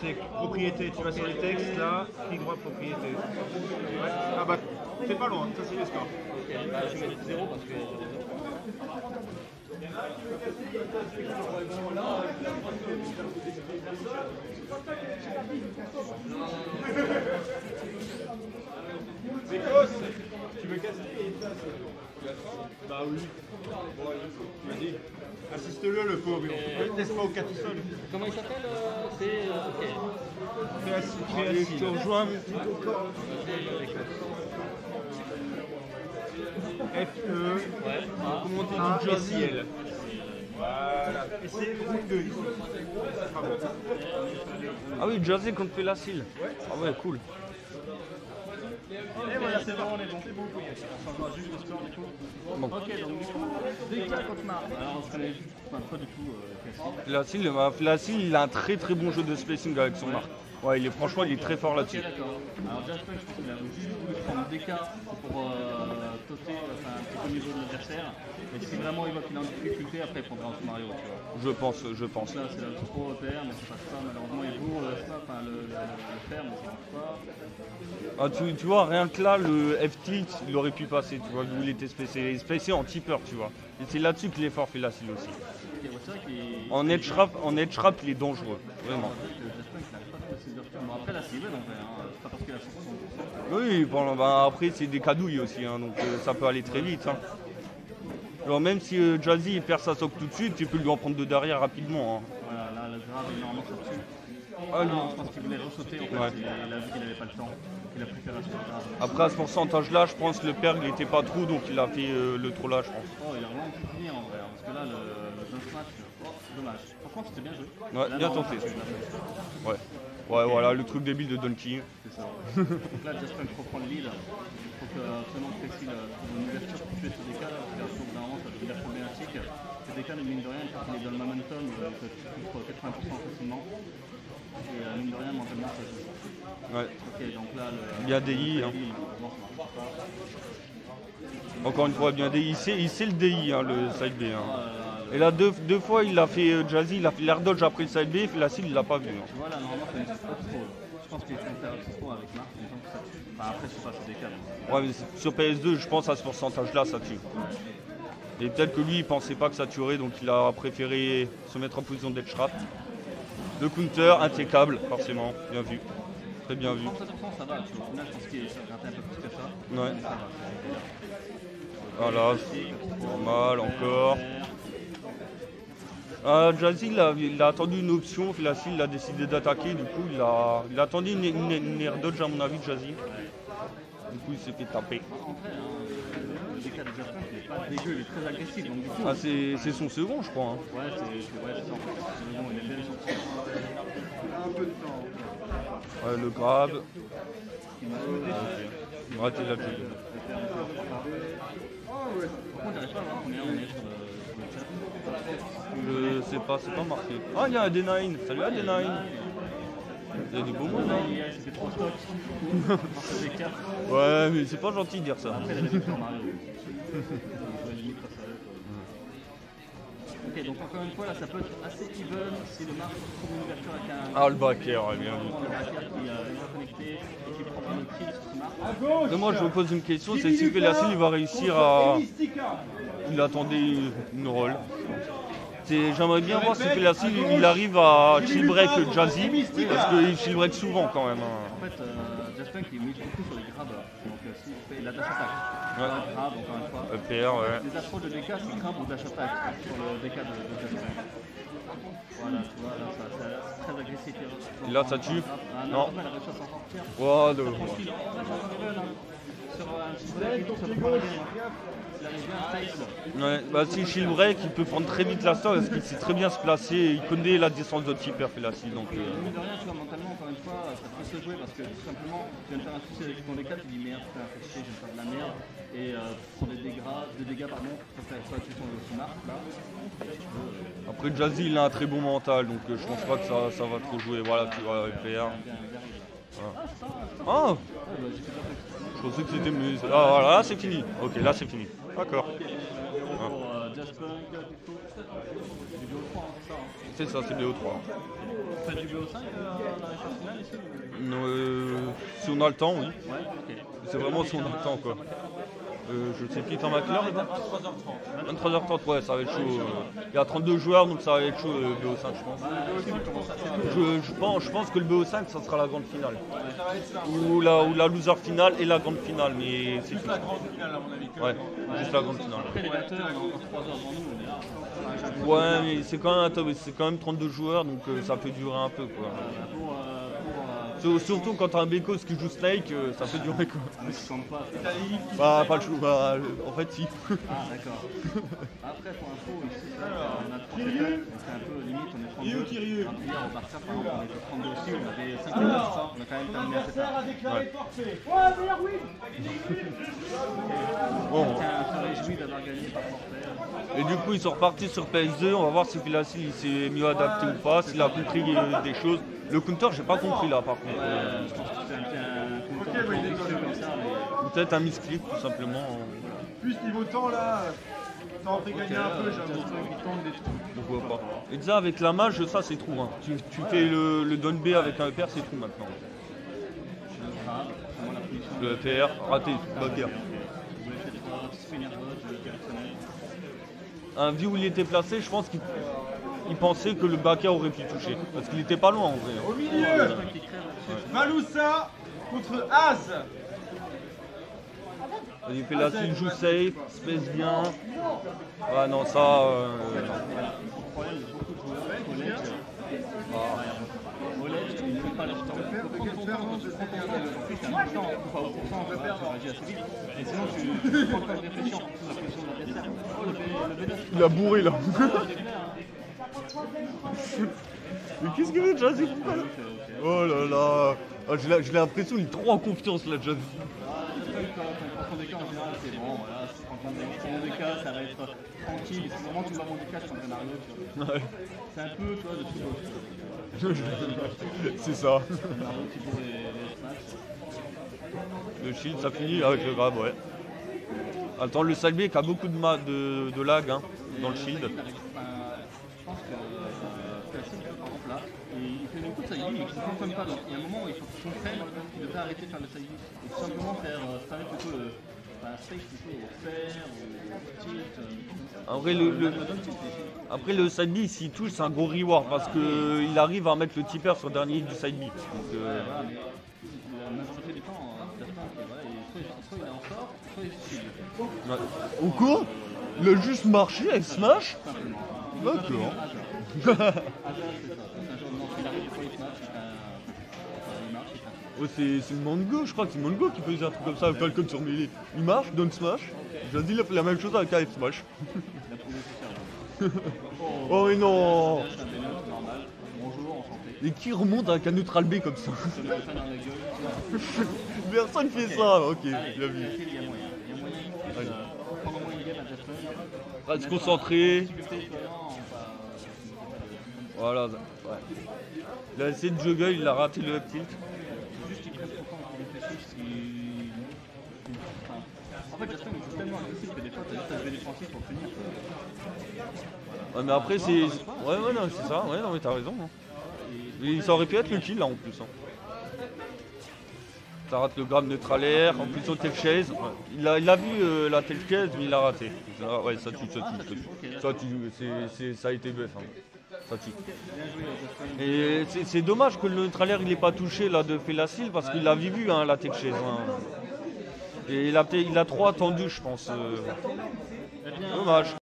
c'est propriété. Tu vas sur les textes, là, clic droit, propriété. Ouais. Ah bah, t'es pas loin, ça c'est les scores. Ok, bah, je vais mettre 0 parce que 0. Bécos, tu veux casser? Bah oui. Vas-y. Assiste-le, le pauvre. On laisse pas au cas tout seul. Comment il s'appelle C'est ok. Je te rejoins. FE. Ouais. Comment tu dis Jazzy? Voilà. Et c'est route 2 ici. Ah bon. Ah oui, Jazzy contre Felacil. Ah ouais, cool. Et voilà, c'est bon, on est bon. C'est bon, on changera juste le score du coup. Bon. Ok, donc du coup, DK contre Marc. Alors, on se connaît juste pas du tout. Felacil, il a un très très bon jeu de spacing avec son marque. Ouais, franchement, il est très fort là-dessus. Ok, d'accord. Alors, Jasper, je pense qu'il a juste voulu prendre DK pour toter un petit peu le niveau de l'adversaire. Et si vraiment il voit qu'il est en difficulté, après il prendra un Mario, tu vois. Je pense. Là, c'est le trop repère, mais c'est pas ça. Malheureusement, il bourre le fer, mais ça marche pas. Ah, tu vois, rien que là, le F-tilt, il aurait pu passer, tu vois, d'où il était spacé. Il est spacé en tipper, tu vois. Et c'est là-dessus qu'il est fort, Felacil aussi. Okay, ouais, c'est vrai qu'il En edge trap, il est dangereux, vraiment. Bon, après, la Steven, en vrai, hein, c'est pas parce qu'il a 60%. Oui, bon, après, c'est des cadouilles aussi, hein, donc ça peut aller très vite. Hein. Alors, même si Jazzy il perd sa soque tout de suite, tu peux lui en prendre deux derrière rapidement. Hein. Voilà, là, le grave est normalement sorti. Ah, Non, je pense qu'il voulait ressauter, en fait, Ouais. il a vu qu'il n'avait pas le temps. Il a préféré sauter le grave. Après, à ce pourcentage-là, je pense que le perg il était pas trop, donc il a fait le trop là, je pense. Oh, il a vraiment pu finir en vrai, hein, parce que là, le dunk match, dommage. Franchement, c'était bien joué. Ouais, Là, bien normalement, tenté. tu l'as fait. Ouais. Ouais, voilà, le truc débile de Donkey. C'est ça. Donc là, Jasper reprend le lead. Il faut que seulement Plexi trouve une ouverture pour tuer ce DK. Parce que normalement, ça devient problématique. Ce DK, mine de rien, quand il est dans le momentum, il peut couvrir 80% facilement. Et mine de rien, mentalement, ça joue. Ouais. Ok, donc là, Bien DI. Hein. Malheureusement, ça marche pas. Encore une fois, bien DI. Il sait le DI, hein, le side B. Hein. Et là, deux fois, il a fait Jazzy, il a fait l'air dodge après le side B, Felacil, il l'a pas vu. Hein. Tu vois, là, normalement, c'est une up-throw. Je pense qu'il faut faire up-throw avec Marc. Enfin, après, c'est pas ce DK. Ouais, mais sur PS2, je pense à ce pourcentage-là, ça tue. Et peut-être que lui, il pensait pas que ça tuerait, donc il a préféré se mettre en position d'edge trap. Le counter, impeccable, forcément, bien vu. Très bien vu. 37%, ça va, tu vois. Au final, je pense qu'il a gratté un peu plus que ça. Ouais. Mais ça va. Voilà, c'est normal, encore. Jazzy, il a attendu une option, Felacil, il a décidé d'attaquer, du coup, il a attendu une air dodge, à mon avis, Jazzy. Du coup, il s'est fait taper. En vrai, le DK de Jasper, il est pas dégueu, il est très agressif. Donc, du coup, Ah, c'est son second, je crois. Hein. ouais, c'est ça en fait. C'est bon, il est bien sorti. Un peu de temps. Ouais, le grab. Ouais, t'es là, t'es là. Par contre, j'arrive pas à voir combien on est sur le chat. Je sais pas, c'est pas marqué. Ah, il y a un D9. Salut D9. Il y a des beaux mots, non? C'est trop stock. C'est des cartes. Ouais, mais c'est pas gentil de dire ça. Après, il a sur Mario. Ok, donc encore une fois, là, ça peut être assez even si le Marc trouve une ouverture avec un. Ah, le backer, ouais, bien vu. Le backer qui est connecté et qui prend une kill sur ce Marc. Et moi, je me pose une question, c'est si Felacil il va réussir à... Il attendait une roll. J'aimerais bien voir si Felacil il arrive à chill break Jazzy, parce qu'il chill break souvent quand même. Hein. En fait, Jasper qui mise beaucoup sur les grabs. Donc, s'il fait la dash attack, Ouais. grab, encore une fois. EPR, ouais. Les approches de DK, c'est grab ou dash attack sur le DK de Jasper. Voilà, tu vois, là, c'est très agressif. Et là, ça tue. Ah, Non. elle a réussi à s'en sortir. Wow, Tranquille. Sur un petit break, ça peut pas aller. Il arrive bien face. Ouais, bah si shield break, il peut prendre très vite la stock parce qu'il sait très bien se placer, il connaît la distance de tipper Felacil. Donc, Mine de rien, tu vois, mentalement, encore une fois, ça peut se jouer parce que tout simplement, tu viens de faire un souci avec ton DK, tu dis merde, je fais un fessier, je vais faire de la merde. Et tu prends des dégâts, pardon, tu peux faire soit tu tombes au marque là. Après Jazzy il a un très bon mental donc je pense pas que ça va trop jouer. Voilà, tu vois, EPR. Ah, je pensais que c'était mieux. Ah voilà, là c'est fini. Ok, là c'est fini. D'accord. Pour Jaspunk, Pico. Du BO3, c'est ça. C'est ça, c'est BO3. Vous faites du BO5 dans les phases finales ici Si on a le temps, oui. Ouais, ok. C'est vraiment si on a le temps, quoi. Je sais plus, t'en as quelle heure maintenant 23h30, ouais, ça va être chaud. Il y a 32 joueurs, donc ça va être chaud le BO5, je pense. Je pense que le BO5, ça sera la grande finale. Ou la loser finale et la grande finale, mais c'est tout. La grande finale, à mon avis. Ouais, juste la grande finale. Après les batteurs, on a encore 3 heures devant nous, on est là. Ouais, mais c'est quand même 32 joueurs, donc ça peut durer un peu, quoi. Surtout quand t'as un Bekos qui joue Snake, ça peut durer, quoi. Mais tu comptes pas. Bah, pas le choix, bah, en fait, si. Ah, d'accord. Après, pour info, ici, on a 37 heures, donc c'est un peu limite, on est 32. Hier, au Barça, par exemple, on était 32 aussi, on avait 5 minutes, on a quand même terminé assez tard. Bon. On se réjouit d'avoir gagné par forfait. Et du coup, ils sont repartis sur PS2. On va voir si Philasil s'est mieux adapté ou pas, s'il a compris des choses. Le counter, j'ai pas compris là, par contre. Je pense que c'est un compteur ambitieux comme ça, mais Peut-être un misclick, tout simplement. Plus niveau temps là, ça en fait gagner un peu, j'avoue. il tente des trucs. Pourquoi pas. Et déjà, avec la mage, ça, c'est trou. Hein. Tu fais le down B avec un EPR, c'est trou maintenant. Ah, comment la position. Le EPR, raté, bagarre. Vous voulez peut-être finir votre personnel. Vu où il était placé, je pense qu'il pensait que le backer aurait pu toucher. Parce qu'il était pas loin en vrai. Au milieu, Maloussa contre Az. Il fait là, s'il joue safe, se pèse bien. Ah non, ça. Le problème de beaucoup de joueurs, Oleg, il ne fait pas leur temps. Il faut prendre ton temps, tu prends ton temps. En plus, tu as un temps, pas au pourcent, tu réagis assez vite. Et sinon, tu prends pas de réflexion sur la position de l'adversaire. Oh, le B9. Il a bourré là. C'est clair. Mais qu'est-ce qu'il veut, Jazzy? Oh là là. Ah, j'ai l'impression qu'il est trop en confiance là, Jazzy. En des cas, en général, c'est bon, voilà, en des cas, ça va être tranquille. Si vraiment tu vas mon cas, c'est un scénario, tu vois. Ouais. C'est un peu, toi, de tout. C'est ça. Scénario qui pour les smash. Le shield, ça finit avec le grab, ouais. Attends, le side B qui a beaucoup de lag hein, dans le shield. Je pense que Placid, par exemple, là, il fait beaucoup de side mais qui ne fonctionne pas. Donc il y a un moment où il faut qu'il comprenne qu'il devrait arrêter de faire le side et tout simplement faire spamer plutôt le space plutôt au fer ou au tilt. Après le side B, s'il touche, c'est un gros reward parce qu'il arrive à mettre le tipper sur le dernier hit du side B. Donc, La majorité du temps, soit il en sort, soit il se shield. ouais. Au coup, il a juste marché avec Smash. Simplement. D'accord. C'est ça. C'est un genre de manche, il arrive, soit il smash, il marche, il fait. Oh, c'est le Mango, je crois que c'est le Mango qui faisait un truc comme ça avec Falcon sur Melee. Il marche, donne Smash. Jazzy il a fait la même chose avec AF Smash. Il a trouvé son cerveau. Oh mais non. C'est un B9 normal. Bonjour, enchanté. Et qui remonte avec un neutral B comme ça? Je te mets ça dans la gueule. Personne fait ça. Ok, Allez, bien vu. il y a moyen. Il y a moyen qu'il puisse prendre au moins une game à Jaspunk. Reste concentré. Difficulté, toi, non, pas. Voilà. Ouais. Il a essayé de juggle, il a raté le up tilt. Juste qu'il prenne son temps pour réfléchir si. Enfin, en fait, Jaspunk est tellement agressif que des fois, t'as juste à jouer défensif pour finir. Ouais, mais après, c'est. Ouais, non, c'est ça. Ouais, non, mais t'as raison. Hein. Et ça aurait pu être le kill là en plus. Hein. Ça rate le grab neutralaire, en plus au tail chase. Ouais. Il a vu la tail chase, mais il a raté. Ça, ouais, ça tue. Ça a été bluff. Hein. Ça tue. Et c'est dommage que le neutralaire il n'ait pas touché là de Félasil parce qu'il l'avait vu hein, la tail chase. Hein. Et il a trop attendu, je pense. Dommage.